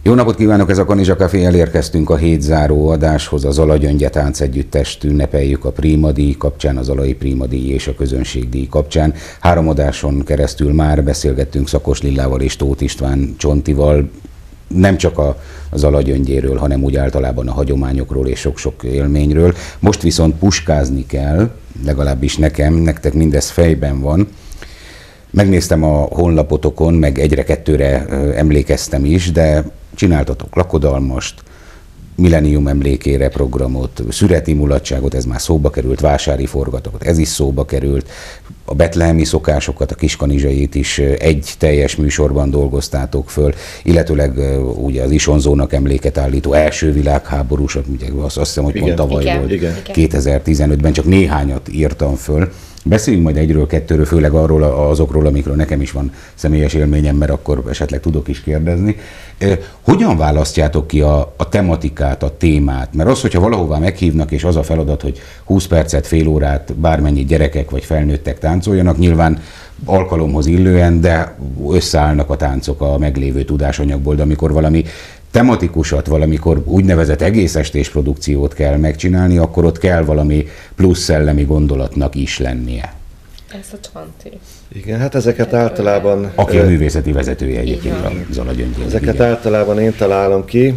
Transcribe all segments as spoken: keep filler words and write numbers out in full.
Jó napot kívánok, ez a Kanizsa Café, elérkeztünk a hétzáró adáshoz, az Alagyöngye Táncegyüttest ünnepeljük a Prima díj kapcsán, az Alai Prima díj és a Közönségdíj kapcsán. Három adáson keresztül már beszélgettünk Szakos Lillával és Tóth István Csontival, nem csak a, az Alagyöngyéről, hanem úgy általában a hagyományokról és sok-sok élményről. Most viszont puskázni kell, legalábbis nekem, nektek mindez fejben van. Megnéztem a honlapotokon, meg egyre-kettőre emlékeztem is, de csináltatok lakodalmast, Millennium emlékére programot, szüreti mulatságot, ez már szóba került, vásári forgatokat, ez is szóba került, a betlehemi szokásokat, a kiskanizsait is egy teljes műsorban dolgoztátok föl, illetőleg ugye az Isonzónak emléket állító első világháborús, ugye azt, azt hiszem, hogy igen, pont tavaly igen, volt, igen. kétezer-tizenötben, csak néhányat írtam föl. Beszéljünk majd egyről, kettőről, főleg arról, azokról, amikről nekem is van személyes élményem, mert akkor esetleg tudok is kérdezni. Hogyan választjátok ki a, a tematikát, a témát? Mert az, hogyha valahová meghívnak, és az a feladat, hogy húsz percet, fél órát bármennyi gyerekek vagy felnőttek táncoljanak, nyilván alkalomhoz illően, de összeállnak a táncok a meglévő tudásanyagból, de amikor valami tematikusat, valamikor úgynevezett egész estés produkciót kell megcsinálni, akkor ott kell valami plusz szellemi gondolatnak is lennie. Ez a Csonti. Igen, hát ezeket hát általában... Aki a művészeti vezetője egyébként az Alagyöngyének. Ezeket igen. általában én találom ki.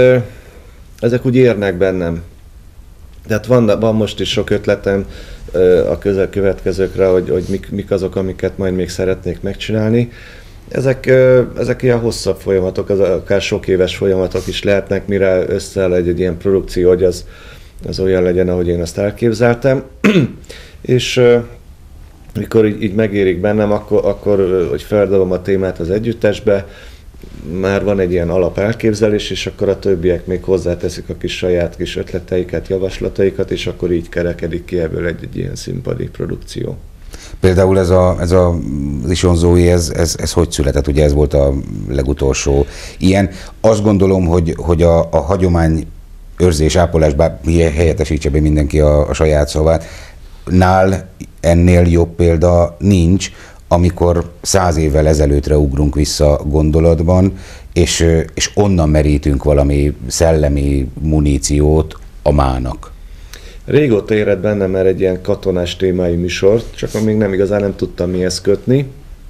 Ezek úgy érnek bennem. Tehát van, van most is sok ötletem a közel következőkre, hogy, hogy mik, mik azok, amiket majd még szeretnék megcsinálni. Ezek, ezek ilyen hosszabb folyamatok, az akár sok éves folyamatok is lehetnek, mire összeáll egy, egy ilyen produkció, hogy az, az olyan legyen, ahogy én azt elképzeltem. És mikor így, így megérik bennem, akkor, akkor hogy feldobom a témát az együttesbe, már van egy ilyen alap elképzelés, és akkor a többiek még hozzáteszik a kis saját kis ötleteiket, javaslataikat, és akkor így kerekedik ki ebből egy, egy ilyen színpadi produkció. Például ez a, ez a Isonzói, ez, ez, ez hogy született? Ugye ez volt a legutolsó ilyen. Azt gondolom, hogy, hogy a, a hagyomány őrzés, ápolás, bár helyettesítse be mindenki a, a saját szavát, nál ennél jobb példa nincs, amikor száz évvel ezelőttre ugrunk vissza gondolatban, és, és onnan merítünk valami szellemi muníciót a mának. Régóta érett bennem már egy ilyen katonás témájú műsort, csak még nem igazán nem tudtam mihez kötni.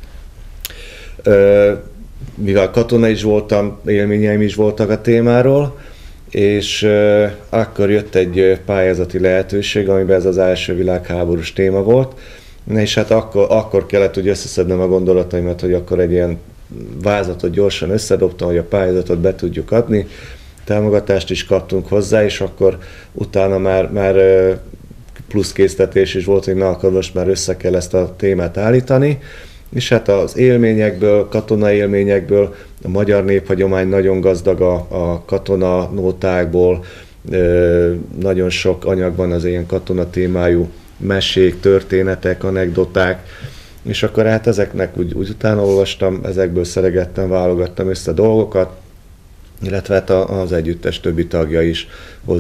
Mivel katona is voltam, élményeim is voltak a témáról, és akkor jött egy pályázati lehetőség, amiben ez az első világháborús téma volt, és hát akkor, akkor kellett úgy összeszednem a gondolataimat, hogy akkor egy ilyen vázatot gyorsan összedobtam, hogy a pályázatot be tudjuk adni, támogatást is kaptunk hozzá, és akkor utána már, már plusz késztetés is volt, hogy na, akkor most már össze kell ezt a témát állítani, és hát az élményekből, katonai élményekből, a magyar néphagyomány nagyon gazdag a, a katona nótákból, nagyon sok anyag van az ilyen katona témájú mesék, történetek, anekdoták, és akkor hát ezeknek úgy, úgy utána olvastam, ezekből szeregettem, válogattam össze dolgokat, illetve hát az együttes többi tagja is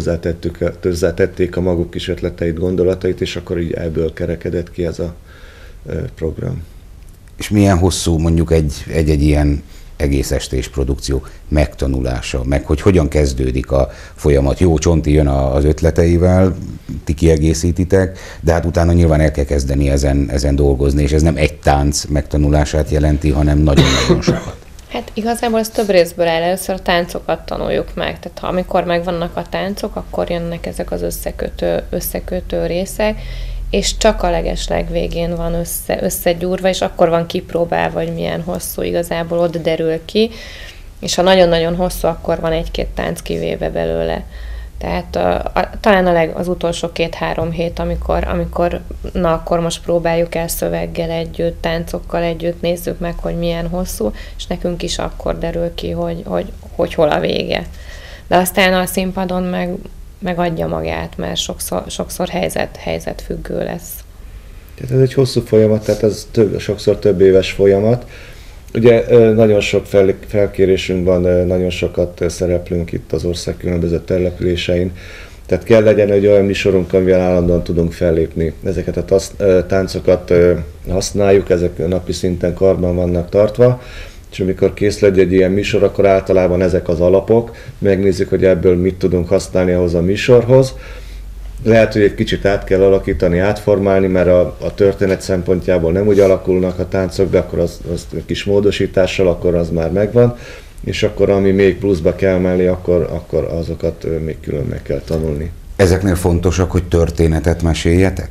hozzátették a maguk kis ötleteit, gondolatait, és akkor így ebből kerekedett ki ez a program. És milyen hosszú mondjuk egy, egy-egy ilyen egész estés produkció megtanulása, meg hogy hogyan kezdődik a folyamat. Jó, Csonti jön az ötleteivel, ti kiegészítitek, de hát utána nyilván el kell kezdeni ezen, ezen dolgozni, és ez nem egy tánc megtanulását jelenti, hanem nagyon-nagyon sokat. Hát igazából ez több részből áll. Először a táncokat tanuljuk meg. Tehát ha amikor megvannak a táncok, akkor jönnek ezek az összekötő, összekötő részek, és csak a legesleg végén van össze, összegyúrva, és akkor van kipróbálva, hogy milyen hosszú, igazából ott derül ki, és ha nagyon-nagyon hosszú, akkor van egy-két tánc kivéve belőle. Tehát a, a, talán a leg, az utolsó két-három hét, amikor, amikor na akkor most próbáljuk el szöveggel együtt, táncokkal együtt, nézzük meg, hogy milyen hosszú, és nekünk is akkor derül ki, hogy, hogy, hogy hol a vége. De aztán a színpadon meg megadja magát, mert sokszor, sokszor helyzet, helyzetfüggő lesz. Tehát ez egy hosszú folyamat, tehát ez több, sokszor több éves folyamat. Ugye nagyon sok fel, felkérésünk van, nagyon sokat szereplünk itt az ország különböző településein, tehát kell legyen egy olyan műsorunk, amivel állandóan tudunk fellépni. Ezeket a tasz, táncokat használjuk, ezek napi szinten karban vannak tartva, és és amikor készül egy ilyen műsor, akkor általában ezek az alapok, megnézzük, hogy ebből mit tudunk használni ahhoz a műsorhoz. Lehet, hogy egy kicsit át kell alakítani, átformálni, mert a, a történet szempontjából nem úgy alakulnak a táncok, de akkor az, az kis módosítással, akkor az már megvan, és akkor ami még pluszba kell mellé, akkor, akkor azokat még külön meg kell tanulni. Ezeknél fontosak, hogy történetet meséljetek?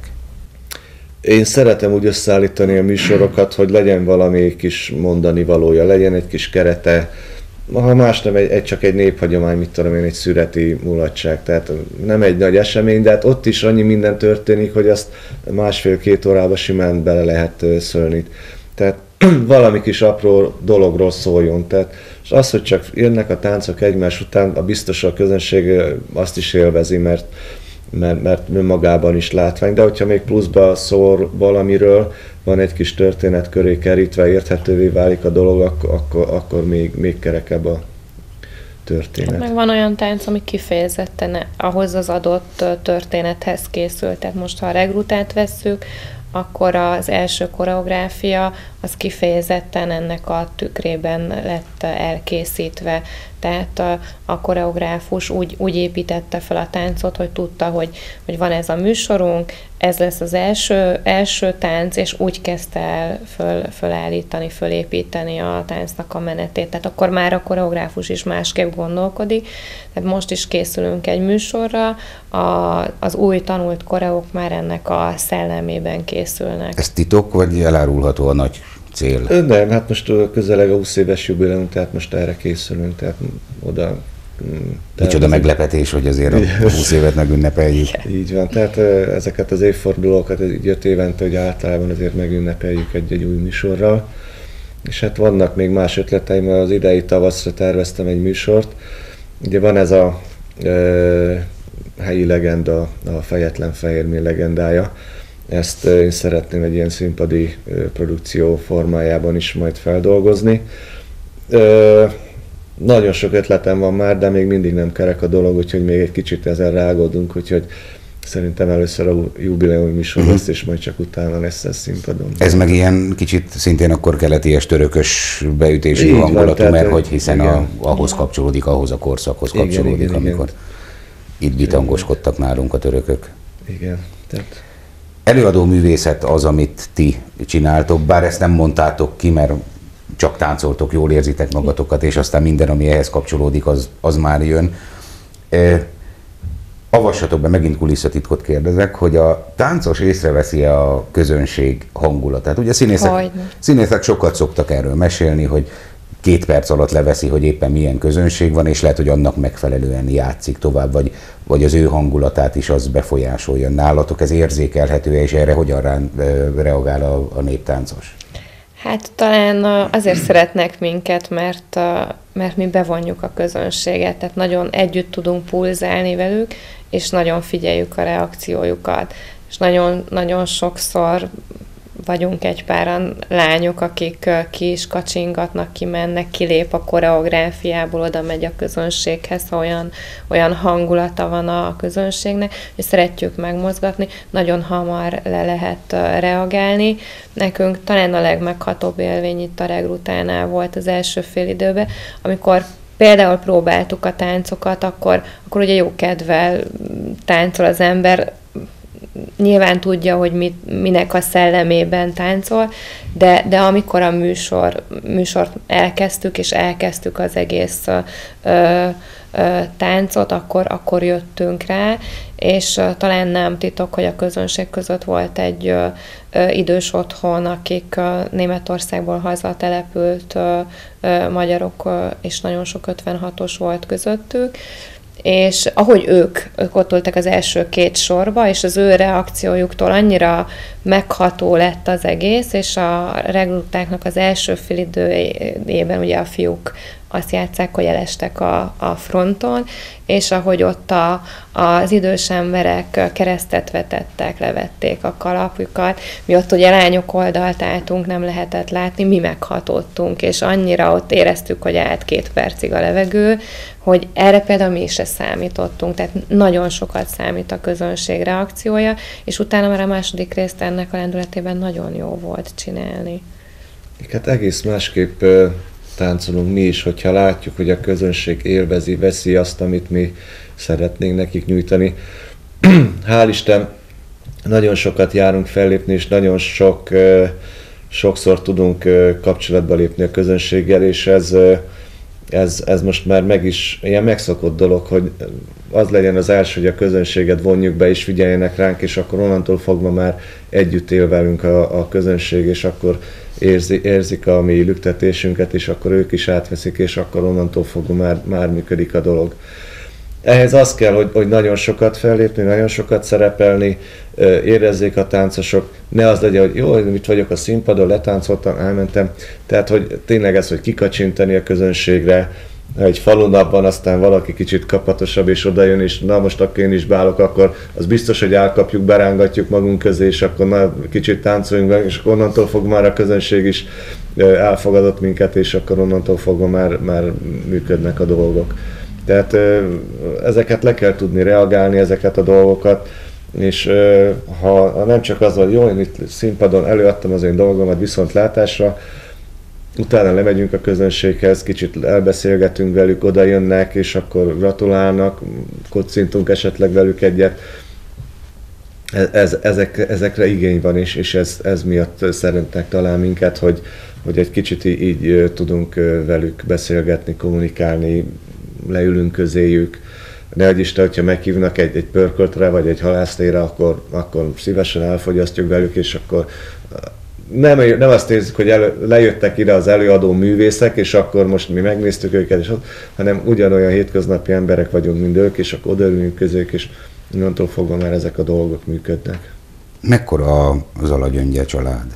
Én szeretem úgy összeállítani a műsorokat, hogy legyen valami kis mondani valója, legyen egy kis kerete, ha más nem, egy, egy, csak egy néphagyomány, mit tudom én, egy szüreti mulatság, tehát nem egy nagy esemény, de hát ott is annyi minden történik, hogy azt másfél-két órába simán bele lehet szölni. Tehát valami kis apró dologról szóljon. Tehát, és az, hogy csak jönnek a táncok egymás után, a biztos a közönség azt is élvezi, mert, mert, mert önmagában is látvány, de hogyha még pluszba szól valamiről, van egy kis történet köré kerítve, érthetővé válik a dolog, akkor, akkor, akkor még, még kerekebb a történet. Meg van olyan tánc, ami kifejezetten ahhoz az adott történethez készült. Tehát most, ha a regrutát vesszük, akkor az első koreográfia az kifejezetten ennek a tükrében lett elkészítve. Tehát a, a koreográfus úgy, úgy építette fel a táncot, hogy tudta, hogy, hogy van ez a műsorunk, ez lesz az első, első tánc, és úgy kezdte el föl, fölállítani, fölépíteni a táncnak a menetét. Tehát akkor már a koreográfus is másképp gondolkodik. Tehát most is készülünk egy műsorra, a, az új tanult koreók már ennek a szellemében készülnek. Ez titok, vagy elárulható a nagy cél? Nem, hát most közeleg a húsz éves jubileum, tehát most erre készülünk, tehát oda... Micsoda meglepetés, hogy azért a húsz évet megünnepeljük. Így van, tehát ezeket az évfordulókat így öt évente, hogy általában azért megünnepeljük egy-egy új műsorral. És hát vannak még más ötleteim, mert az idei tavaszra terveztem egy műsort. Ugye van ez a e, helyi legenda, a Fejetlen Fehérmér legendája. Ezt én szeretném egy ilyen színpadi produkció formájában is majd feldolgozni. E, Nagyon sok ötletem van már, de még mindig nem kerek a dolog, úgyhogy még egy kicsit ezen rágódunk, úgyhogy szerintem először a jubileumi műsor lesz, és majd csak utána lesz ez színpadon. Ez meg ilyen kicsit szintén akkor keleties törökös beütésű hangulatú, van, mert hogy hiszen a, ahhoz kapcsolódik, ahhoz a korszakhoz kapcsolódik, igen, igen, amikor igen. Itt bitangoskodtak nálunk a törökök. Igen. Tehát... Előadó művészet az, amit ti csináltok, bár ezt nem mondtátok ki, mert csak táncoltok, jól érzitek magatokat, és aztán minden, ami ehhez kapcsolódik, az, az már jön. E, avassatok be, megint kulisszatitkot kérdezek, hogy a táncos észreveszi a közönség hangulatát. Ugye színészek, színészek sokat szoktak erről mesélni, hogy két perc alatt leveszi, hogy éppen milyen közönség van, és lehet, hogy annak megfelelően játszik tovább, vagy, vagy az ő hangulatát is az befolyásolja. Nálatok ez érzékelhető, és erre hogyan rá, reagál a, a néptáncos? Hát talán azért szeretnek minket, mert, mert mi bevonjuk a közönséget, tehát nagyon együtt tudunk pulzálni velük, és nagyon figyeljük a reakciójukat. És nagyon, nagyon sokszor vagyunk egy páran lányok, akik ki is kacsingatnak, kimennek, kilép a koreográfiából, oda megy a közönséghez, olyan, olyan hangulata van a közönségnek, és szeretjük megmozgatni, nagyon hamar le lehet reagálni. Nekünk talán a legmeghatóbb élmény itt a regrutánál volt az első fél időben, amikor például próbáltuk a táncokat, akkor, akkor ugye jó kedvel táncol az ember, nyilván tudja, hogy mit, minek a szellemében táncol, de, de amikor a műsor, műsort elkezdtük, és elkezdtük az egész ö, ö, táncot, akkor, akkor jöttünk rá, és ö, talán nem titok, hogy a közönség között volt egy ö, ö, idős otthon, akik ö, Németországból hazatelepült ö, ö, magyarok, ö, és nagyon sok ötvenhatos volt közöttük, és ahogy ők, ők ott ültek az első két sorba, és az ő reakciójuktól annyira megható lett az egész, és a regrutáknak az első fél időjében ugye a fiúk azt játsszák, hogy elestek a, a fronton, és ahogy ott a, az idős emberek keresztet vetettek, levették a kalapjukat, mi ott ugye lányok oldalt álltunk, nem lehetett látni, mi meghatottunk, és annyira ott éreztük, hogy állt két percig a levegő, hogy erre például mi se számítottunk, tehát nagyon sokat számít a közönség reakciója, és utána már a második részt ennek a lendületében nagyon jó volt csinálni. Hát egész másképp táncolunk mi is, hogyha látjuk, hogy a közönség élvezi, veszi azt, amit mi szeretnénk nekik nyújtani. Hál' Isten, nagyon sokat járunk fellépni, és nagyon sok, sokszor tudunk kapcsolatba lépni a közönséggel, és ez, ez, ez most már meg is ilyen megszokott dolog, hogy az legyen az első, hogy a közönséget vonjuk be, és figyeljenek ránk, és akkor onnantól fogva már együtt él velünk a, a közönség, és akkor érzi, érzik a mi lüktetésünket, és akkor ők is átveszik, és akkor onnantól fogva már, már működik a dolog. Ehhez az kell, hogy, hogy nagyon sokat fellépni, nagyon sokat szerepelni, érezzék a táncosok, ne az legyen, hogy jó, itt vagyok a színpadon, letáncoltam, elmentem. Tehát, hogy tényleg ez, hogy kikacsintani a közönségre, ha egy falunapban aztán valaki kicsit kapatosabb és odajön, és na most akkor én is beállok, akkor az biztos, hogy elkapjuk, berángatjuk magunk közé, és akkor na, kicsit táncoljunk be, és onnantól fog már a közönség is elfogadott minket, és akkor onnantól fogva már, már működnek a dolgok. Tehát ezeket le kell tudni reagálni, ezeket a dolgokat, és ha nem csak az, hogy jó, én itt színpadon előadtam az én dolgomat viszontlátásra, utána lemegyünk a közönséghez, kicsit elbeszélgetünk velük, oda jönnek, és akkor gratulálnak, kocintunk esetleg velük egyet. Ez, ezek, ezekre igény van, és, és ez, ez miatt szeretnek talán minket, hogy, hogy egy kicsit így, így tudunk velük beszélgetni, kommunikálni, leülünk közéjük. Nehogy Isten, hogyha meghívnak egy, egy pörköltre, vagy egy halásztére, akkor, akkor szívesen elfogyasztjuk velük, és akkor nem, nem azt érzik, hogy elő, lejöttek ide az előadó művészek, és akkor most mi megnéztük őket, és ott, hanem ugyanolyan hétköznapi emberek vagyunk, mint ők, és akkor odaülünk közéjük, és onnantól fogva már ezek a dolgok működnek. Mekkora az Alagyöngye család?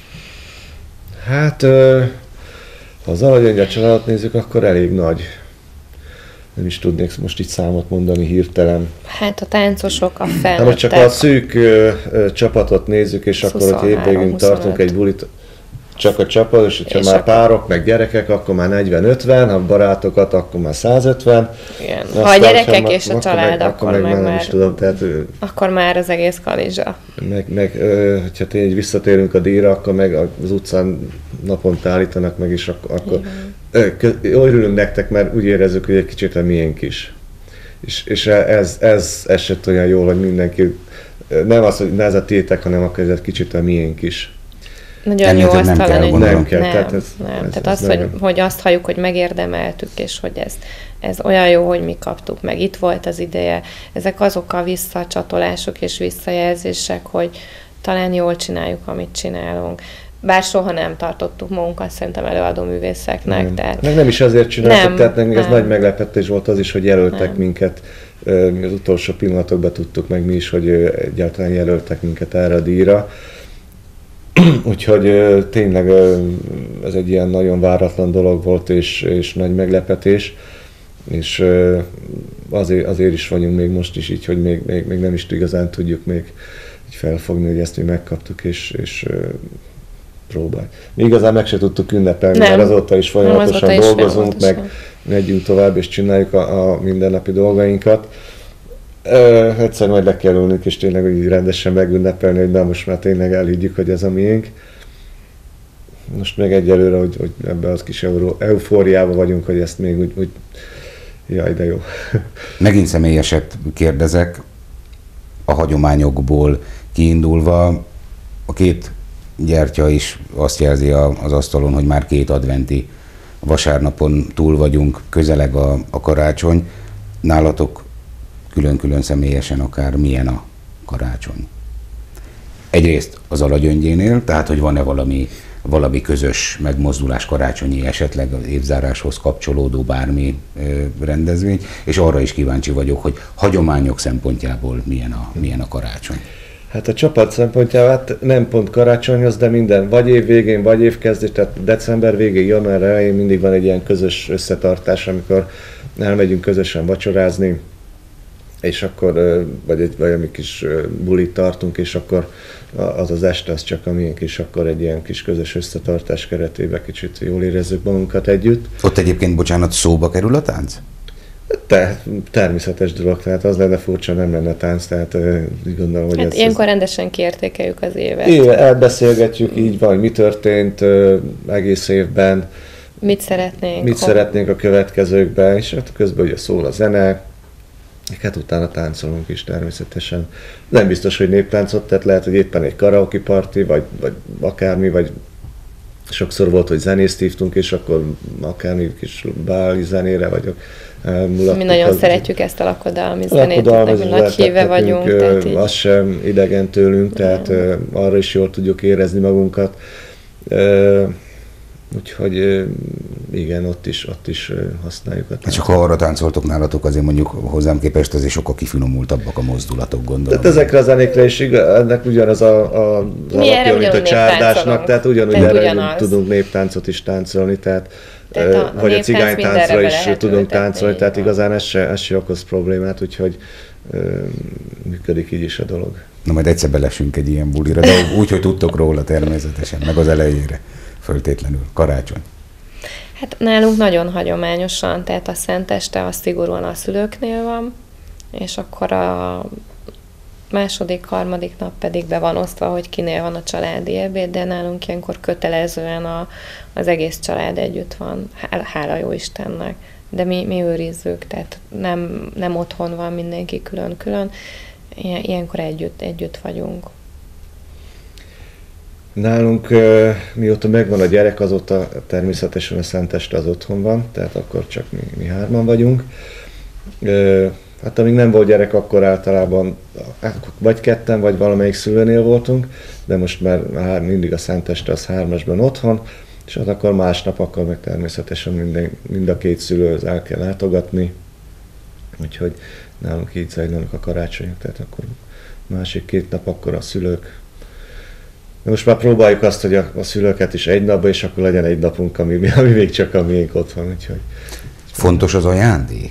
Hát, ha az Alagyöngye családot nézzük, akkor elég nagy. Nem is tudnék most itt számot mondani hirtelen. Hát a táncosok, a felnőttek. Hát most csak a szűk ö, ö, csapatot nézzük, és akkor, hogy évvégén tartunk egy bulit, csak a csapat, és hogyha és már akkor párok, meg gyerekek, akkor már negyven-ötven, ha barátokat, akkor már százötven. Igen. Ha a gyerekek ma, és a család, meg, akkor, akkor meg, meg már, nem is tudom, tehát, akkor már az egész kalizsa. Meg, meg ö, hogyha tényleg visszatérünk a díjra, akkor meg az utcán naponta állítanak meg, és akkor, akkor jól örülünk nektek, mert úgy érezzük, hogy egy kicsit a miénk is. És, és ez, ez esett olyan jól, hogy mindenki, nem az, hogy ne ez a tiétek, hanem akkor ez egy kicsit a miénk is. Nagyon jó azt nem hallani, hogy nem kell. Nem, Tehát, ez, nem. Ez, Tehát ez az, hogy, hogy azt halljuk, hogy megérdemeltük, és hogy ez, ez olyan jó, hogy mi kaptuk meg. Itt volt az ideje. Ezek azok a visszacsatolások és visszajelzések, hogy talán jól csináljuk, amit csinálunk. Bár soha nem tartottuk magunkat szerintem előadó művészeknek. Nem. Tehát Meg nem is azért csináltuk, nem, tehát nekünk ez nem. nagy meglepetés volt az is, hogy jelöltek Nem. minket. Mi az utolsó pillanatokban tudtuk meg mi is, hogy egyáltalán jelöltek minket erre a díjra. Úgyhogy tényleg ez egy ilyen nagyon váratlan dolog volt, és, és nagy meglepetés. És azért, azért is vagyunk még most is így, hogy még, még, még nem is igazán tudjuk még így felfogni, hogy ezt mi megkaptuk, és, és próbálj. Mi igazán meg se tudtuk ünnepelni, Nem. mert azóta is folyamatosan azóta is dolgozunk, folyamatosan. meg megyünk tovább, és csináljuk a, a mindennapi dolgainkat. Ö, egyszer majd le kell ülnünk, és tényleg úgy rendesen megünnepelni, hogy na most már tényleg elhiggyük, hogy ez a miénk. Most meg egyelőre, hogy, hogy ebben az kis euró, eufóriában vagyunk, hogy ezt még úgy, úgy jaj, de jó. Megint személyeset kérdezek, a hagyományokból kiindulva, a két gyertya is azt jelzi az asztalon, hogy már két adventi vasárnapon túl vagyunk, közeleg a, a karácsony. Nálatok külön-külön személyesen akár milyen a karácsony? Egyrészt az Alagyöngyénél, tehát hogy van-e valami, valami közös megmozdulás karácsonyi, esetleg az évzáráshoz kapcsolódó bármi ö, rendezvény, és arra is kíváncsi vagyok, hogy hagyományok szempontjából milyen a, milyen a karácsony. Hát a csapat szempontjából hát nem pont karácsonyhoz, de minden, vagy év végén, vagy év kezdés, tehát december végén, január elején mindig van egy ilyen közös összetartás, amikor elmegyünk közösen vacsorázni, és akkor, vagy egy valami kis bulit tartunk, és akkor az az este az csak a miénk, és akkor egy ilyen kis közös összetartás keretében kicsit jól érezzük magunkat együtt. Ott egyébként, bocsánat, szóba kerül a tánc? Te, természetes dolog, tehát az lenne furcsa, nem lenne tánc, tehát úgy gondolom, hogy hát ez... ilyenkor rendesen kiértékeljük az évet. Éve elbeszélgetjük így van, mi történt ö, egész évben, Mit szeretnénk? Mit hol... szeretnénk a következőkben, és hát közben ugye szól a zene, hát utána táncolunk is természetesen. Nem biztos, hogy néptáncot, tehát lehet, hogy éppen egy karaoke party, vagy, vagy akármi, vagy sokszor volt, hogy zenészt hívtunk, és akkor akármi kis báli zenére vagyok. Mi nagyon az, szeretjük ezt a lakodalmi zenét, mi nagy híve vagyunk. Tehát így... Az sem idegen tőlünk, tehát nem. Arra is jól tudjuk érezni magunkat. Úgyhogy igen, ott is, ott is használjuk a táncot. Csak ha arra táncoltok nálatok, azért mondjuk hozzám képest azért sokkal kifinomultabbak a mozdulatok, gondolom. Tehát ezekre a zenékre is ennek ugyanaz a, a, az alapja, mint a csárdásnak, tehát ugyanúgy tehát erre ugyanaz. Tudunk néptáncot is táncolni, tehát, tehát a, vagy a, a cigánytáncra is tudunk táncolni, tehát van. Igazán ez se, ez se okoz problémát, úgyhogy ö, működik így is a dolog. Na majd egyszer belesünk egy ilyen bulira, de úgy, hogy tudtok róla természetesen, meg az elejére. Föltétlenül. Karácsony. Hát nálunk nagyon hagyományosan, tehát a szenteste az szigorúan a szülőknél van, és akkor a második, harmadik nap pedig be van osztva, hogy kinél van a családi ebéd, de nálunk ilyenkor kötelezően a, az egész család együtt van, hála jó Istennek. De mi, mi őrizzük, tehát nem, nem otthon van mindenki külön-külön, ilyenkor együtt, együtt vagyunk. Nálunk mióta megvan a gyerek, azóta természetesen a szenteste az otthon van, tehát akkor csak mi, mi hárman vagyunk. Hát amíg nem volt gyerek, akkor általában vagy ketten, vagy valamelyik szülőnél voltunk, de most már mindig a szenteste az hármasban otthon, és hát akkor másnap, akkor meg természetesen minden, mind a két szülőhöz el kell látogatni, úgyhogy nálunk így zajlanak a karácsonyok, tehát akkor másik két nap akkor a szülők. De most már próbáljuk azt, hogy a, a szülőket is egy napba, és akkor legyen egy napunk, ami, ami még csak a miénk ott van. Úgyhogy... Fontos az ajándék?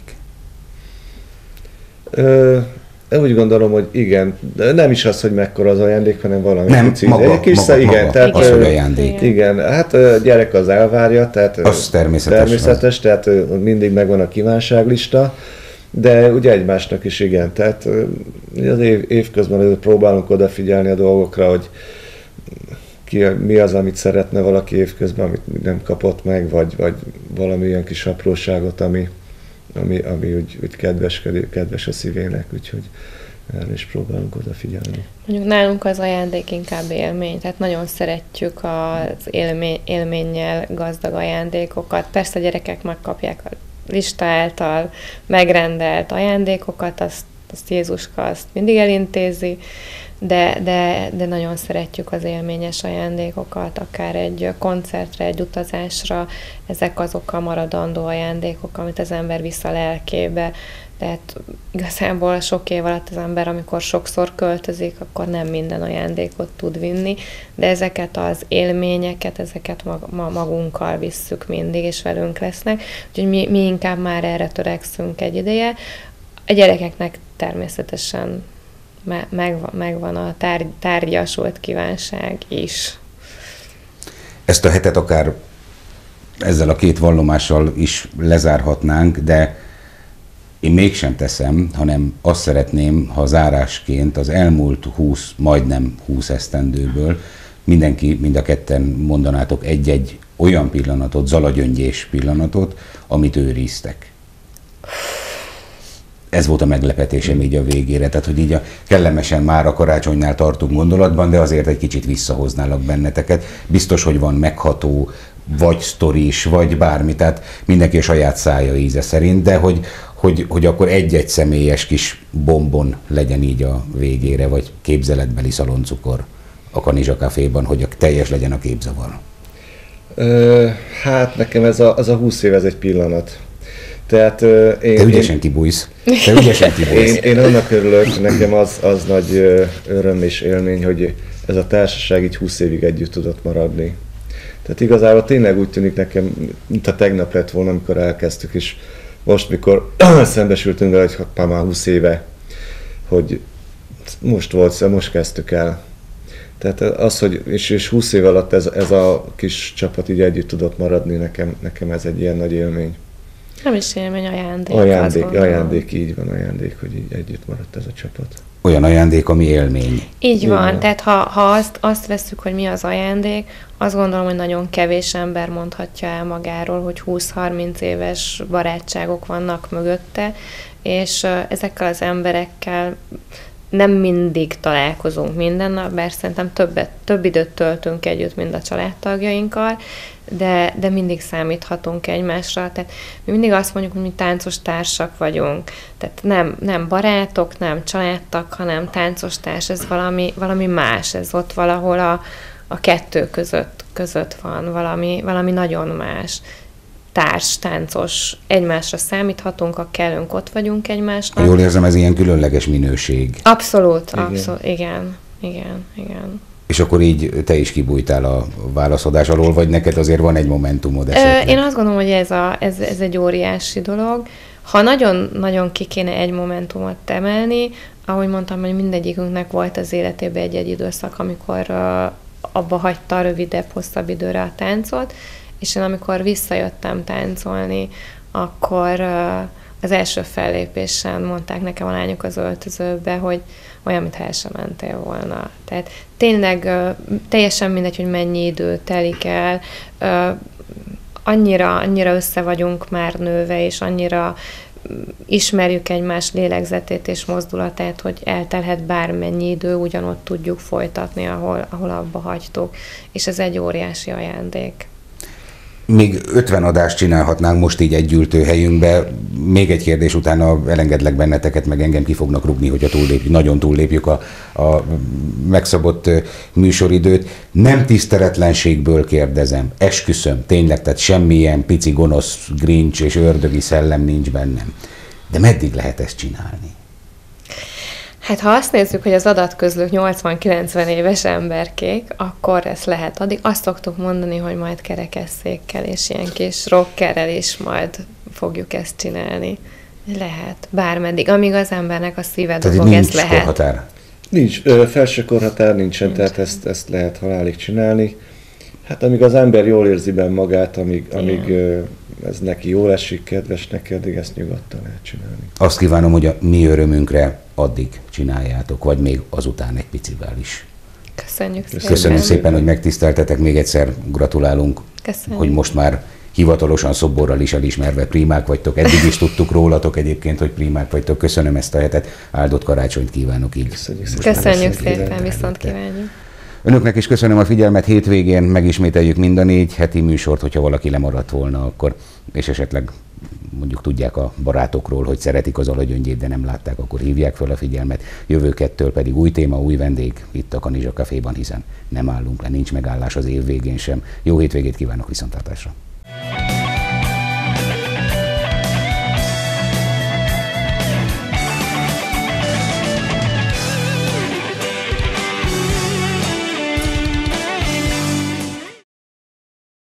Ö, úgy gondolom, hogy igen. De nem is az, hogy mekkora az ajándék, hanem valami nem, kicsit. Maga, egy kis, maga, igen, maga. Tehát, az, hogy ajándék. Igen, hát a gyerek az elvárja, tehát az természetes, természetes az. Tehát mindig megvan a kívánságlista. De ugye egymásnak is igen, tehát az év, évközben próbálunk odafigyelni a dolgokra, hogy ki, mi az, amit szeretne valaki évközben, amit nem kapott meg, vagy, vagy valami ilyen kis apróságot, ami, ami, ami úgy, úgy kedves, kedves a szívének, úgyhogy erre is próbálunk odafigyelni. Mondjuk nálunk az ajándék inkább élmény, tehát nagyon szeretjük az élmény, élménnyel gazdag ajándékokat. Persze a gyerekek megkapják a lista által megrendelt ajándékokat, azt, azt Jézuska azt mindig elintézi, de, de, de nagyon szeretjük az élményes ajándékokat, akár egy koncertre, egy utazásra, ezek azok a maradandó ajándékok, amit az ember visz a lelkébe. Tehát igazából sok év alatt az ember, amikor sokszor költözik, akkor nem minden ajándékot tud vinni, de ezeket az élményeket, ezeket mag- magunkkal visszük mindig, és velünk lesznek. Úgyhogy mi, mi inkább már erre törekszünk egy ideje. A gyerekeknek természetesen me- megvan, megvan a tárgy, tárgyasult kívánság is. Ezt a hetet akár ezzel a két vallomással is lezárhatnánk, de én mégsem teszem, hanem azt szeretném, ha zárásként az elmúlt húsz, majdnem húsz esztendőből mindenki, mind a ketten mondanátok egy-egy olyan pillanatot, zalagyöngyés pillanatot, amit őriztek. Ez volt a meglepetésem így a végére, tehát hogy így a kellemesen már a karácsonynál tartunk gondolatban, de azért egy kicsit visszahoználak benneteket. Biztos, hogy van megható, vagy sztoris, vagy bármi, tehát mindenki a saját szája íze szerint, de hogy, hogy, hogy akkor egy-egy személyes kis bombon legyen így a végére, vagy képzeletbeli szaloncukor a Kanizsa Caféban, hogy a teljes legyen a képzavar. Ö, hát nekem ez a, az a húsz év, ez egy pillanat. Tehát, én, Te ügyesen kibújsz. Te ügyesen kibújsz. Én, én annak örülök, nekem az, az nagy öröm és élmény, hogy ez a társaság így húsz évig együtt tudott maradni. Tehát igazából tényleg úgy tűnik nekem, mint a tegnap lett volna, amikor elkezdtük, és most, mikor szembesültünk vele, hogy hát már húsz éve, hogy most volt, most kezdtük el. Tehát az, hogy és, és húsz év alatt ez, ez a kis csapat így együtt tudott maradni, nekem, nekem ez egy ilyen nagy élmény. Nem is élmény, ajándék. Ajándék, ajándék, így van, ajándék, hogy így együtt maradt ez a csapat. Olyan ajándék, ami élmény. Így Így van, van. tehát ha, ha azt, azt vesszük, hogy mi az ajándék, azt gondolom, hogy nagyon kevés ember mondhatja el magáról, hogy húsz-harminc éves barátságok vannak mögötte, és uh, ezekkel az emberekkel nem mindig találkozunk minden nap, bár szerintem többet, több időt töltünk együtt, mint a családtagjainkkal, de, de mindig számíthatunk egymásra. Tehát mi mindig azt mondjuk, hogy mi táncos társak vagyunk. Tehát nem, nem barátok, nem családtag, hanem táncos társ, ez valami, valami más, ez ott valahol a, a kettő között, között van, valami, valami nagyon más. Társ, táncos, egymásra számíthatunk, ha kellünk, ott vagyunk egymásnak. Ha jól érzem, ez ilyen különleges minőség. Abszolút, Igen. abszolút, igen, igen, igen. És akkor így te is kibújtál a válaszadás alól, vagy neked azért van egy momentumod esetleg? Én azt gondolom, hogy ez, a, ez, ez egy óriási dolog. Ha nagyon-nagyon ki kéne egy momentumot emelni, ahogy mondtam, hogy mindegyikünknek volt az életében egy-egy időszak, amikor uh, abba hagyta rövidebb, hosszabb időre a táncot, és én amikor visszajöttem táncolni, akkor uh, az első fellépésen mondták nekem a lányok az öltözőbe, hogy olyan, mintha el sem mentél volna. Tehát tényleg uh, teljesen mindegy, hogy mennyi idő telik el, uh, annyira, annyira össze vagyunk már nőve, és annyira ismerjük egymás lélegzetét és mozdulatát, hogy eltelhet bármennyi idő, ugyanott tudjuk folytatni, ahol, ahol abba hagytuk. És ez egy óriási ajándék. Még ötven adást csinálhatnánk most így egy gyűltőhelyünkbe. Még egy kérdés, utána elengedlek benneteket, meg engem ki fognak rúgni, hogyha túllépjük, nagyon túllépjük a, a megszabott műsoridőt. Nem tiszteletlenségből kérdezem, esküszöm, tényleg, tehát semmilyen pici gonosz grincs és ördögi szellem nincs bennem. De meddig lehet ezt csinálni? Hát ha azt nézzük, hogy az adatközlők nyolcvan-kilencven éves emberkék, akkor ezt lehet addig. Azt szoktuk mondani, hogy majd kerekesszékkel és ilyen kis rockerrel is majd fogjuk ezt csinálni. Lehet, bármeddig. Amíg az embernek a szíve dobog, ez lehet. Korhatár. Nincs, ö, felső korhatár nincsen, nincs. Tehát ezt, ezt lehet halálig csinálni. Hát amíg az ember jól érzi benne magát, amíg, amíg ö, ez neki jól esik, kedves neki, addig ezt nyugodtan lehet csinálni. Azt kívánom, hogy a mi örömünkre addig csináljátok, vagy még azután egy picivel is. Köszönjük szépen. Köszönöm szépen, hogy megtiszteltetek, még egyszer gratulálunk, Köszönjük. hogy most már hivatalosan szoborral is elismerve primák vagytok. Eddig is tudtuk rólatok egyébként, hogy primák vagytok. Köszönöm ezt a hetet, áldott karácsonyt kívánok így. Köszönjük szépen. Köszönjük Köszönjük szépen, viszont kívánjuk. Önöknek is köszönöm a figyelmet, hétvégén megismételjük mind a négy heti műsort, hogyha valaki lemaradt volna, akkor, és esetleg mondjuk tudják a barátokról, hogy szeretik az Alagyöngyét, de nem látták, akkor hívják fel a figyelmet. Jövő kettől pedig új téma, új vendég itt a Kanizsa Caféban, hiszen nem állunk le, nincs megállás az év végén sem. Jó hétvégét kívánok, viszontlátásra!